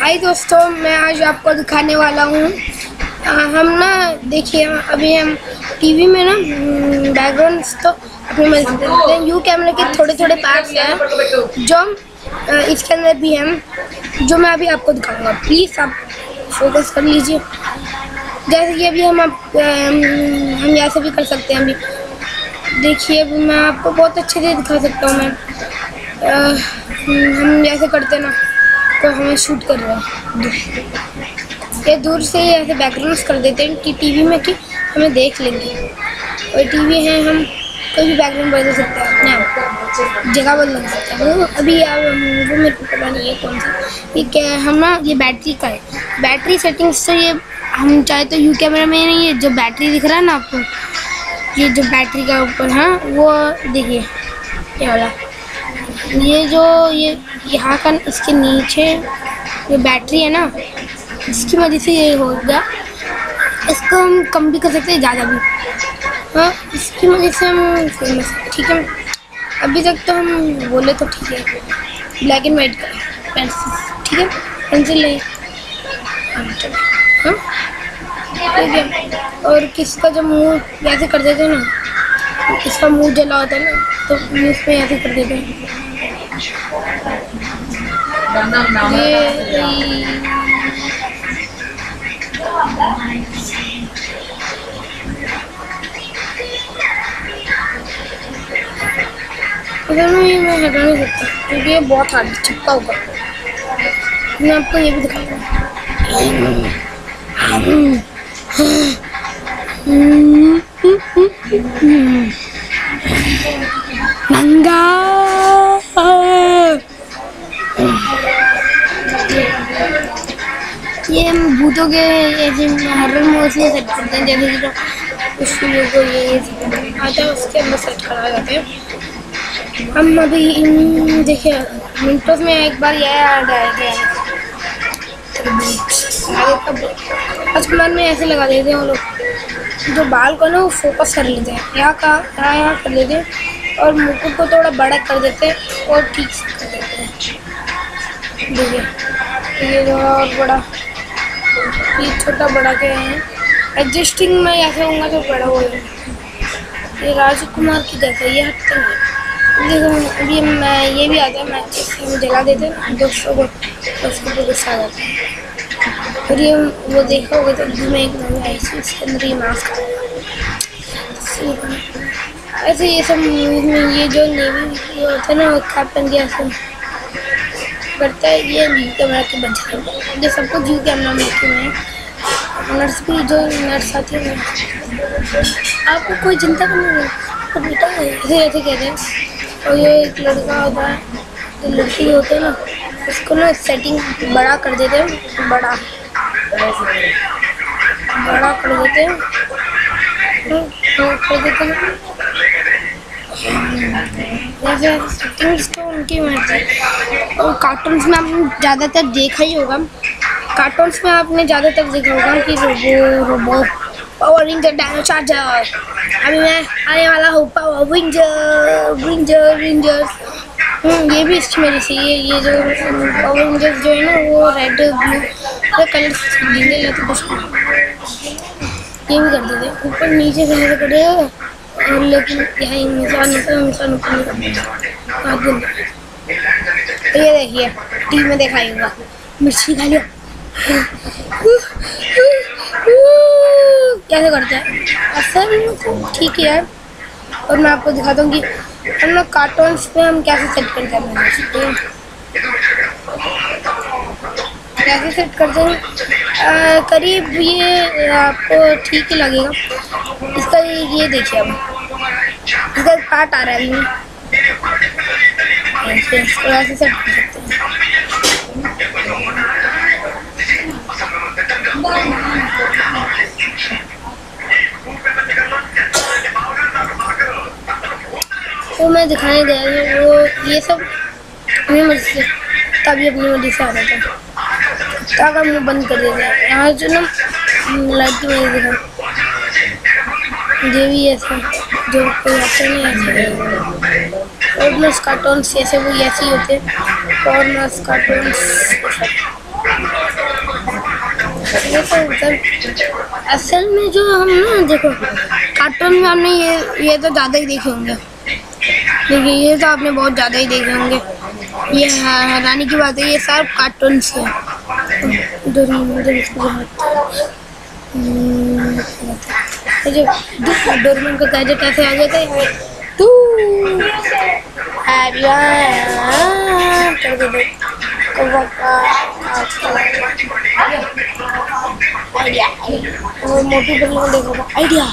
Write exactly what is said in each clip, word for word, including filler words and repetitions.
हाय दोस्तों, मैं आज आपको दिखाने वाला हूँ। हम ना देखिए, अभी हम टीवी में ना बैकग्राउंड्स तो अपने में देते हैं। यू कैमरे के थोड़े थोड़े पार्ट्स हैं जो इसके अंदर भी हैं, जो मैं अभी आपको दिखाऊंगा। प्लीज़ आप फोकस कर लीजिए। जैसे कि अभी हम आप, हम ऐसे भी कर सकते हैं। अभी देखिए, अभी मैं आपको बहुत अच्छे से दिखा सकता हूँ। मैं आ, हम ऐसे करते ना तो हमें शूट कर रहा है, ये दूर से ही ऐसे बैकग्राउंड्स कर देते हैं कि टीवी में कि हमें देख लेंगे। और टीवी है, हम कोई भी बैकग्राउंड बदल सकते हैं, अपने आप जगह बदल सकते हैं। वो अभी आप वो मेरे को पता नहीं है कौन सा, ये क्या हम ना, ये बैटरी का है। बैटरी सेटिंग्स से ये हम चाहे तो यू कैमरा में नहीं, है जो बैटरी दिख रहा है ना आपको, ये जो बैटरी का ऊपर, हाँ वो देखिए ये वाला, ये जो ये यहाँ का इसके नीचे ये बैटरी है ना, इसकी वजह से ये हो गया। इसको हम कम भी कर सकते हैं, ज़्यादा भी। हाँ, इसकी वजह से हम फेमस है। ठीक है, अभी तक तो हम बोले तो ठीक है, ब्लैक एंड वाइट का पेंसिल, ठीक है, पेंसिल है। हाँ ठीक है। और किसका जब मुँह वैसे कर देते हैं ना, इसका मुँह जला होता है ना, तो मुँह पे ऐसे कर देते हैं। ये अगर मैं मैं हटा नहीं सकता क्योंकि ये बहुत हार्ड चिपका होगा। मैं आपको ये भी दिखाऊंगा। नंगा ये हम भूतों के ऐसे हॉरर मोस्टली सेट करते हैं, जैसे कि कुछ लोगों को ये आता है उसके अंदर सेट करा जाता है। हम अभी देखिए मिनटों में एक बार ये ऐड आएगा, आज कमार में ऐसे लगा देते हैं वो लोग, जो बाल को ना वो फोकस कर लेते हैं, यहाँ का यहाँ यहाँ कर लेते हैं और मुकुट को थोड़ा बड़ा कर देते हैं और ठीक से कर देते हैं। देखिए ये जो और बड़ा, ये छोटा बड़ा के हैं एडजस्टिंग में ऐसे होगा तो बड़ा हो जाएगा। ये राजकुमार की जैसा ये हटते हैं। देखो अभी मैं ये भी आता है, मैं अच्छे से जला देते हैं दोस्तों को, दोस्तों को गुस्सा आ जाता है। और ये वो देखा होगा तो मैं एक नई आई थी, इसके अंदर ये मास्क ऐसे ये सब मूवीज में ये जो नेवी ये होता है ना, कैप्टन के ऐसे करता है, ये यू कैमरा के बच्चे जो सबको यू कैमरा मिलती है। नर्स भी जो नर्स आती है, आपको कोई चिंता करनी है, तो बेटा ऐसे ऐसे कहते हैं। और ये एक लड़का होता है, जो लड़की होते हैं ना, उसको ना सेटिंग बड़ा कर देते हैं, बड़ा बड़ा कर देते हैं कर देते हैं जैसे सेटिंग्स तो उनकी मर्जी। और कार्टून्स में आपने ज़्यादातर देखा ही होगा, कार्टून्स में आपने ज़्यादातर देखा होगा कि robo robo power ranger dino charger. अभी मैं आने वाला हूँ पावर रेंजर रेंजर रेंजर्स। ये भी इसकी वजह से, ये ये जो पावर रेंजर्स जो है ना, वो रेड ब्लू कलर देंगे, लेते कुछ ये भी कर देते ऊपर नीचे से ऐसे करेगा। और लेकिन यहाँ इंसान इंसान इंसान ऊपर नहीं, ये देखिए टीवी में देखा होगा, मिर्ची खा लिया कैसे करते हैं असल, ठीक है यार। और मैं आपको दिखाता हूँ कि हम लोग कार्टून्स पे हम कैसे सेट करते हैं, कैसे सेट करते हैं। करीब ये आपको ठीक ही लगेगा। इसका ये देखिए, अब इसका पार्ट आ रहा है, ऐसे ऐसे सेट कर सकते हैं। वो मैं दिखाने गया था, वो ये सब अपनी मर्जी से, तभी अपनी मर्जी से आ जाता है, ताकि मुँह बंद कर देते हैं। यहाँ जो ना लाइट की वजह देखा, ये भी ऐसा जो कोई ऐसे नहीं ऐसे। और मैं कार्टून्स ऐसे वो ऐसे ही होते हैं, और मैं कार्टून्स तो मतलब असल में जो हम ना देखो कार्टून में हमने ये ये तो ज़्यादा ही देखे होंगे। देखिए ये तो आपने बहुत ज़्यादा ही देखे होंगे। ये हैरानी की बात है, ये सब कार्टून से है। डोरेमोन का गैजेट कैसे आ गया था तू कर दे आइडिया वो मोटू पतलू को देखो आइडिया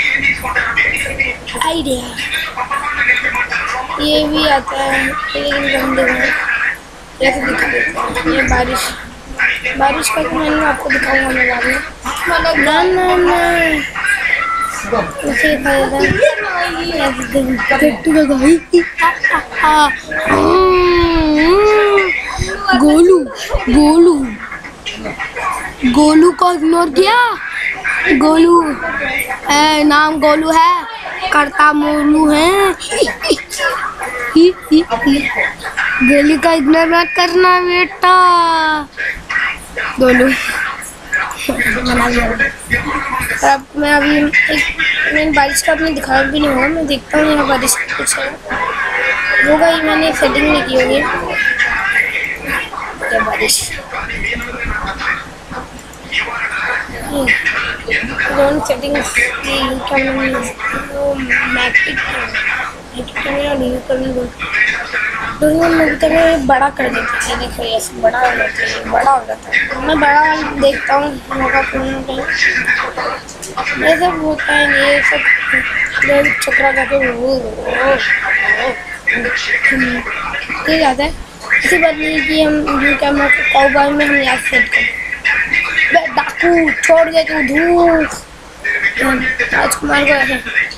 आइडिया ये भी आता है लेकिन कम देखो कैसे दिखा देते हैं। ये बारिश बारिश का तो मैंने आपको दिखाऊंगा मैं बाद में। ना ना ना उसे दिखाएगा गोलू गोलू गोलू को इग्नोर किया। गोलू ए, नाम गोलू है, करता मोलू है। गोलू का इग्नोर मत करना बेटा। गोलू मना लिया। अब मैं अभी एक मैंने बारिश का अपने दिखाया भी नहीं हुआ। मैं देखता हूँ यहाँ बारिश कुछ है होगा ही, मैंने सेटिंग नहीं की होगी। क्या बारिश सेटिंग्स बड़ा कर देते हैं। देखो ये बड़ा हो जाता है, बड़ा हो जाता है। मैं बड़ा देखता हूँ ये सब होता है। ये सब चक्रा जाके ये जाता है। ऐसी बात नहीं कि हम यू कैमरा को काउबॉय में हम याद सेट करें। डाकू छोड़ दे तू धूप राजकुमार को ऐसे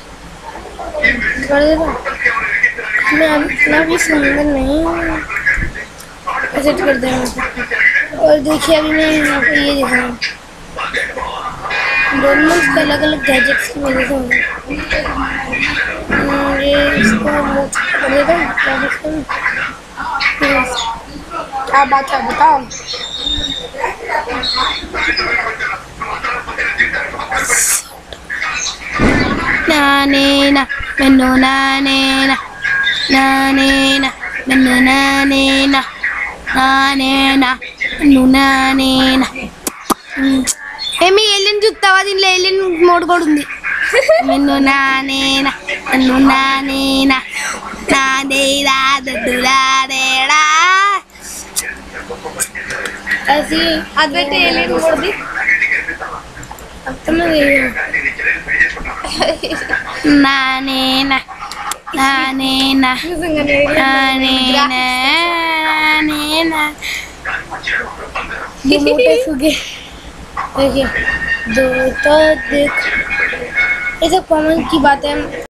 कर देगा। मैं अब इतना भी सुंदर नहीं ऐसे कर देगा। और देखिए अभी मैं यहाँ पे ये दिखा रहा हूँ दोनों के अलग अलग गैजेट्स की वजह से होंगे। ये इसको कर देता हूँ। क्या बात है बताओ। नाने ना मन्नो नाने ना नाने ना मन्नो नाने ना नाने ना मन्नो नाने ना ఏమి ఏలియన్ చూస్తావా? దీనిలో ఏలియన్ మోడ్ కూడా ఉంది. మన్ను నానేనా మన్ను నానేనా నాదేరా దద్దురాదేడా ऐसी आदत एलियन मोड़ दी। अब तो मैं गई नाने ना नाने ना नाने ना नाने ना ये मोटे सुगे देखिए दो तो देख ये सब कॉमन की बात है।